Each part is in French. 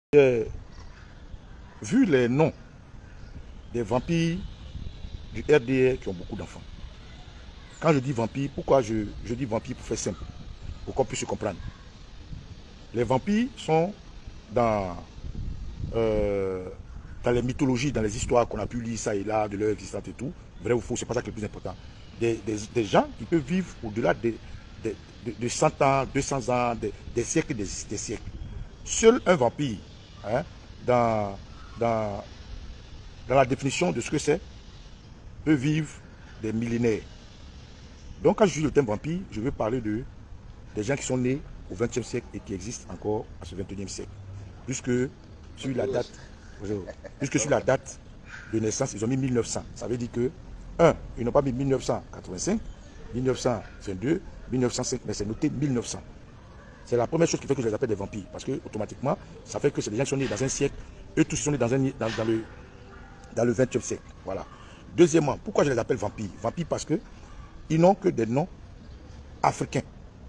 Vu les noms des vampires du RDR qui ont beaucoup d'enfants, quand je dis vampire, pourquoi je dis vampire pour faire simple, pour qu'on puisse se comprendre. Les vampires sont dans les mythologies, dans les histoires qu'on a pu lire ça et là, de leur existence et tout, vrai ou faux, c'est pas ça qui est le plus important. Des gens qui peuvent vivre au-delà de 100 ans, 200 ans, des siècles et des siècles. Seul un vampire, hein, dans la définition de ce que c'est, peut vivre des millénaires. Donc quand je dis le terme vampire, je veux parler des gens qui sont nés au XXe siècle et qui existent encore à ce XXIe siècle. Puisque sur la date de naissance, ils ont mis 1900. Ça veut dire que, ils n'ont pas mis 1985, 1922, 1905, mais c'est noté 1900. C'est la première chose qui fait que je les appelle des vampires. Parce que automatiquement, ça fait que c'est des gens qui sont nés dans un siècle. Eux tous sont nés dans le XXe siècle. Voilà. Deuxièmement, pourquoi je les appelle vampires? Vampires parce que ils n'ont que des noms africains.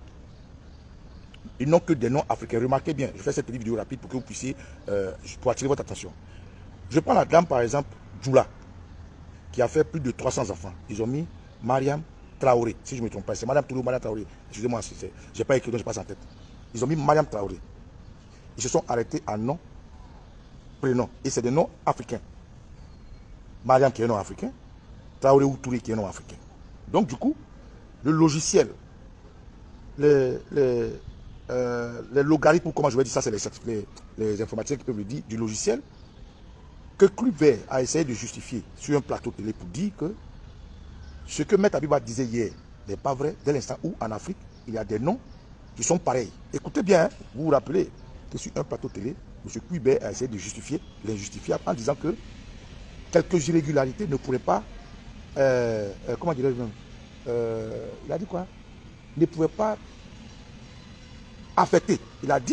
Ils n'ont que des noms africains. Remarquez bien, je fais cette petite vidéo rapide pour que vous puissiez, pour attirer votre attention. Je prends la dame par exemple, Djoula, qui a fait plus de 300 enfants. Ils ont mis Mariam Traoré, si je ne me trompe pas. C'est Madame Toulou, Madame Traoré. Excusez-moi, je n'ai pas écrit, donc je passe en tête. Ils ont mis Mariam Traoré. Ils se sont arrêtés à nom, prénom. Et c'est des noms africains. Mariam qui est un nom africain. Traoré ou Touré qui est un nom africain. Donc du coup, le logiciel, les logarithmes, ou comment je vais dire ça, c'est les informaticiens qui peuvent le dire, du logiciel, que Club Vert a essayé de justifier sur un plateau télé pour dire que ce que Maître Abiba disait hier n'est pas vrai, dès l'instant où en Afrique, il y a des noms qui sont pareils. Écoutez bien, hein, vous vous rappelez que sur un plateau télé, M. Club a essayé de justifier l'injustifiable en disant que quelques irrégularités ne pourraient pas, comment dirais-je même, il a dit quoi? Ne pouvaient pas affecter. Il a dit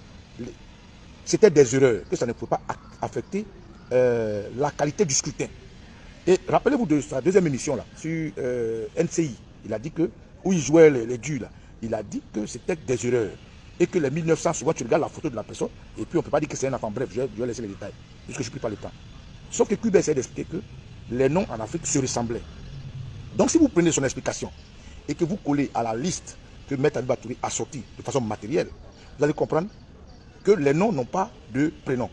c'était des erreurs, que ça ne pouvait pas affecter la qualité du scrutin. Et rappelez-vous de sa deuxième émission là, sur NCI, il a dit que, où il jouait les durs là, il a dit que c'était des erreurs. Et que les 1900, souvent tu regardes la photo de la personne, et puis on ne peut pas dire que c'est un enfant. Bref, je vais laisser les détails, puisque je ne prie pas le temps. Sauf que Cuba essaie d'expliquer que les noms en Afrique se ressemblaient. Donc si vous prenez son explication, et que vous collez à la liste que Maître Abiba Touré a sorti de façon matérielle, vous allez comprendre que les noms n'ont pas de prénom.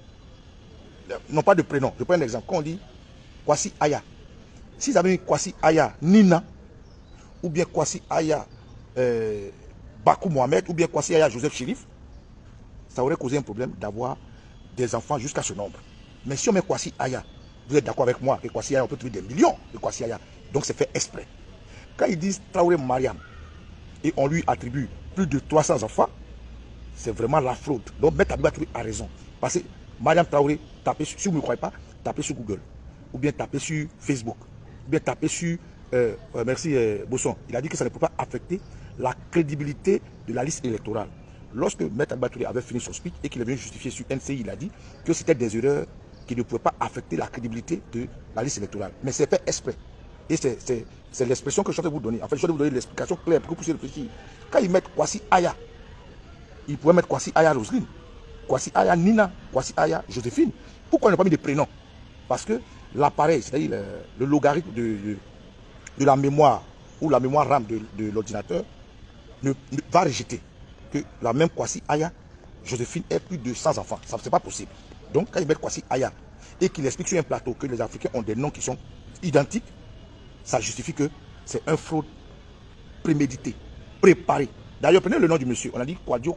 N'ont pas de prénom. Je prends un exemple. Quand on dit Kwasi Aya, s'ils avaient mis Kwasi Aya Nina, ou bien Kwasi Aya Bakou Mohamed, ou bien Kwasi Aya Joseph Chérif, ça aurait causé un problème d'avoir des enfants jusqu'à ce nombre. Mais si on met Kwasi Aya, vous êtes d'accord avec moi que Kwasi Aya, on peut trouver des millions de Kwasi Aya. Donc c'est fait exprès. Quand ils disent Traoré Mariam, et on lui attribue plus de 300 enfants, c'est vraiment la fraude. Donc Maître Abiba Touré a raison. Parce que Mariam Traoré, tapez, si vous ne me croyez pas, tapez sur Google. Ou bien tapez sur Facebook. Ou bien tapez sur... merci Bosson. Il a dit que ça ne peut pas affecter la crédibilité de la liste électorale. Lorsque Maître Abiba Touré avait fini son speech et qu'il est venu justifier sur NCI, il a dit que c'était des erreurs qui ne pouvaient pas affecter la crédibilité de la liste électorale. Mais c'est fait exprès. Et c'est l'expression que je suis en train de vous donner. En fait, je suis en train de vous donner l'explication claire pour que vous puissiez réfléchir. Quand ils mettent Kwasi Aya, ils pourraient mettre Kwasi Aya Roselyne, Kwasi Aya Nina, Kwasi Aya Joséphine. Pourquoi ils n'ont pas mis de prénom? Parce que l'appareil, c'est-à-dire le logarithme de la mémoire ou la mémoire RAM de l'ordinateur ne va rejeter que la même Kwasi Aya Joséphine ait plus de 100 enfants. Ça, c'est pas possible. Donc, quand ils mettent Kwasi Aya et qu'ils expliquent sur un plateau que les Africains ont des noms qui sont identiques, ça justifie que c'est un fraude prémédité, préparé. D'ailleurs, prenez le nom du monsieur. On a dit Kouadio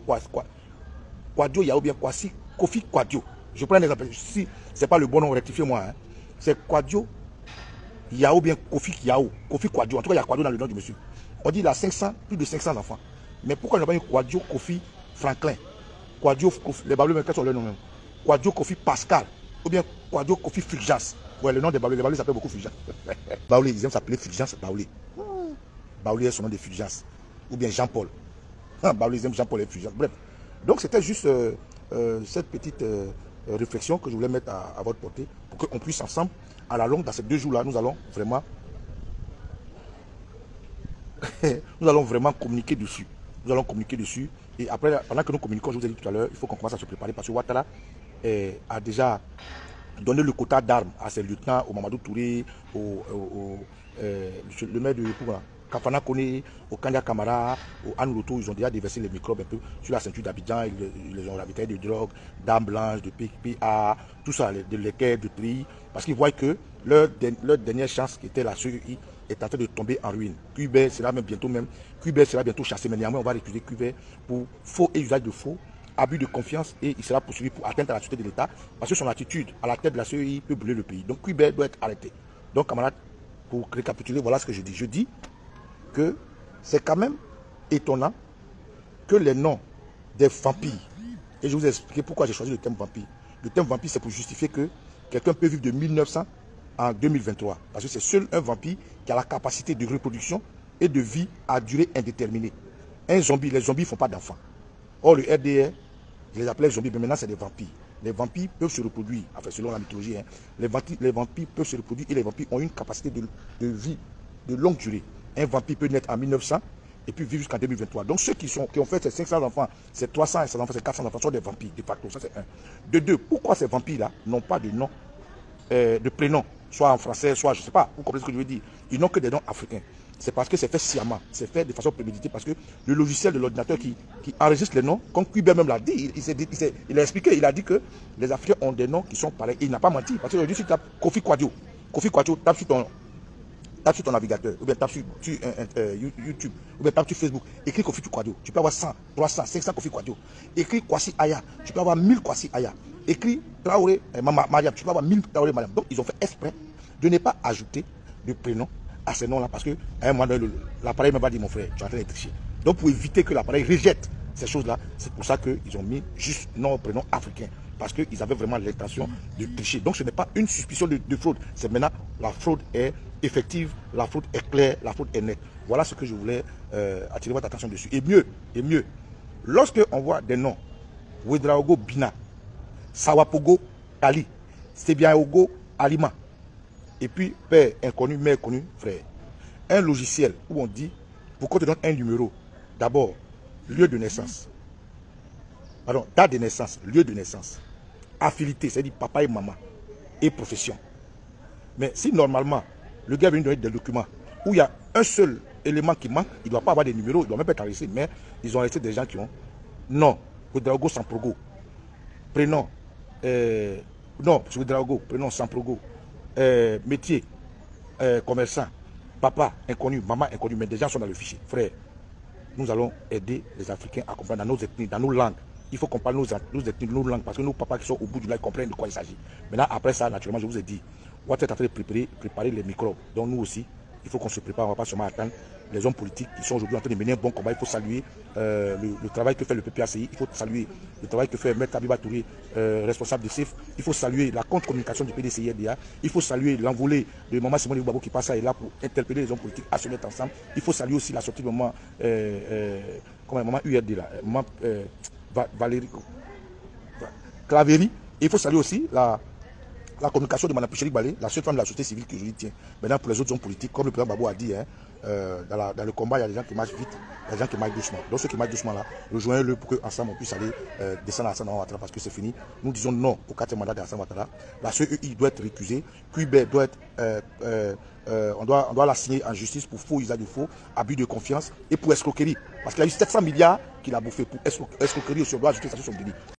Yao, bien Kwasi Kofi Kouadio. Je prends un exemple. Si ce n'est pas le bon nom, rectifiez-moi. Hein. C'est Kouadio Yao, bien Kofi Yao. Kofi Kouadio. En tout cas, il y a Kouadio dans le nom du monsieur. On dit il a 500, plus de 500 enfants. Mais pourquoi ils n'ont pas mis Kouadio Kofi Franklin? Kouadio Kofi, les Bablés, quels sont leurs noms même? Kouadio Kofi Pascal. Ou bien Kouadio Kofi Fulgence. Ouais, le nom des Bablés. Les Bablés s'appellent beaucoup Fulgence. Baoulé, ils aiment s'appeler Fulgence Baoulé. Baoulé est son nom de Fulgence. Ou bien Jean-Paul. Baoulé, ils aiment Jean-Paul et Fulgence. Bref. Donc c'était juste cette petite réflexion que je voulais mettre à votre portée pour qu'on puisse ensemble, à la longue, dans ces 2 jours-là, nous allons vraiment communiquer dessus. Nous allons communiquer dessus. Et après, pendant que nous communiquons, je vous ai dit tout à l'heure, il faut qu'on commence à se préparer parce que Ouattara a déjà donné le quota d'armes à ses lieutenants, au Mamadou Touré, le maire de Kafana Kone, au Kanya Kamara, au Anouloto. Ils ont déjà déversé les microbes un peu sur la ceinture d'Abidjan. Ils les ont ravitaillés de drogue, d'armes blanches, de PA, tout ça, de l'équerre, de tri. Parce qu'ils voient que leur dernière chance, qui était la CEI, est en train de tomber en ruine. Cuibert sera bientôt chassé. Mais néanmoins, on va récuser Cuibert pour faux et usage de faux, abus de confiance, et il sera poursuivi pour atteinte à la sûreté de l'État parce que son attitude à la tête de la CEI peut brûler le pays. Donc Cuibert doit être arrêté. Donc camarades, pour récapituler, voilà ce que je dis. Je dis que c'est quand même étonnant que les noms des vampires, et je vous ai expliqué pourquoi j'ai choisi le thème vampire. Le thème vampire, c'est pour justifier que quelqu'un peut vivre de 1900 en 2023. Parce que c'est seul un vampire qui a la capacité de reproduction et de vie à durée indéterminée. Un zombie, les zombies ne font pas d'enfants. Or, le RDR, je les appelais zombies, mais maintenant c'est des vampires. Les vampires peuvent se reproduire, enfin selon la mythologie, hein. Les vampires peuvent se reproduire et les vampires ont une capacité de vie de longue durée. Un vampire peut naître en 1900 et puis vivre jusqu'en 2023. Donc ceux qui ont fait ces 500 enfants, ces 300 et ces enfants, ces 400 enfants sont des vampires, de facto. Ça c'est un. De deux, pourquoi ces vampires-là n'ont pas de nom, de prénom, soit en français, soit je ne sais pas, vous comprenez ce que je veux dire. Ils n'ont que des noms africains. C'est parce que c'est fait sciemment, c'est fait de façon préméditée, parce que le logiciel de l'ordinateur qui enregistre les noms, comme Cuibert même l'a dit, il a expliqué, il a dit que les Africains ont des noms qui sont pareils. Et il n'a pas menti, parce que aujourd'hui, si tu tapes Kofi Kouadio, tape sur ton navigateur, ou bien tape sur YouTube, ou bien tape sur Facebook, écris Kofi Kouadio, tu peux avoir 100, 300, 500 Kofi Kouadio. Écris Kwasi Aya, tu peux avoir 1000 Kwasi Aya. Écris Traoré Mariam, tu peux avoir 1000 Traoré Mariam. Donc ils ont fait exprès de ne pas ajouter de prénom à ces noms-là, parce qu'à un moment donné, l'appareil m'a pas dit, mon frère, tu es en train de tricher. Donc pour éviter que l'appareil rejette ces choses-là, c'est pour ça qu'ils ont mis juste nom, prénom africain, parce qu'ils avaient vraiment l'intention de tricher. Donc ce n'est pas une suspicion de fraude, c'est maintenant la fraude est effective, la fraude est claire, la fraude est nette. Voilà ce que je voulais attirer votre attention dessus. Et mieux, lorsque on voit des noms, Ouedraogo Bina, Sawapogo Ali, Stebiaogo Alima, et puis père inconnu, mère connue, frère. Un logiciel où on dit, pour qu'on te donne un numéro, d'abord, lieu de naissance. Pardon, date de naissance, lieu de naissance. Affinité, c'est-à-dire papa et maman, et profession. Mais si normalement, le gars vient donner des documents où il y a un seul élément qui manque, il ne doit pas avoir des numéros, il ne doit même pas être enregistré, mais ils ont resté des gens qui ont nom, Ouedraogo Samprogo, prénom, non, Ouedraogo, prénom Samprogo, métier, commerçant, papa inconnu, maman inconnue, mais des gens sont dans le fichier. Frère, nous allons aider les Africains à comprendre dans nos ethnies, dans nos langues. Il faut qu'on parle nos ethnies, nos langues, parce que nos papas qui sont au bout du lac comprennent de quoi il s'agit. Maintenant, après ça, naturellement, je vous ai dit, on va être en train de préparer les microbes. Donc nous aussi, il faut qu'on se prépare, on ne va pas seulement attendre les hommes politiques qui sont aujourd'hui en train de mener un bon combat. Il faut saluer le travail que fait le PPACI, il faut saluer le travail que fait M. Abiba Touré, responsable de CIF, il faut saluer la contre-communication du PDCI-RDA, il faut saluer l'envolée de Maman Simone Gbagbo qui passe là pour interpeller les hommes politiques à se mettre ensemble. Il faut saluer aussi la sortie de Maman, Maman URD là, Maman Valérie Clavéry. Et il faut saluer aussi la communication de Mme Picheli Balé, la seule femme de la société civile que je lui tiens. Maintenant, pour les autres hommes politiques, comme le président Babou a dit, hein, dans le combat, il y a des gens qui marchent vite, il y a des gens qui marchent doucement. Donc ceux qui marchent doucement là, rejoignez-le pour qu'ensemble on puisse aller descendre à Hassan Ouattara parce que c'est fini. Nous disons non au 4e mandat d'Hassan Ouattara. La CEI doit être récusée, Cuibert doit être, on doit la signer en justice pour faux usage de faux, abus de confiance et pour escroquerie. Parce qu'il y a eu 700 milliards qu'il a bouffé pour escroquerie, on doit ajouter ça sur son délit.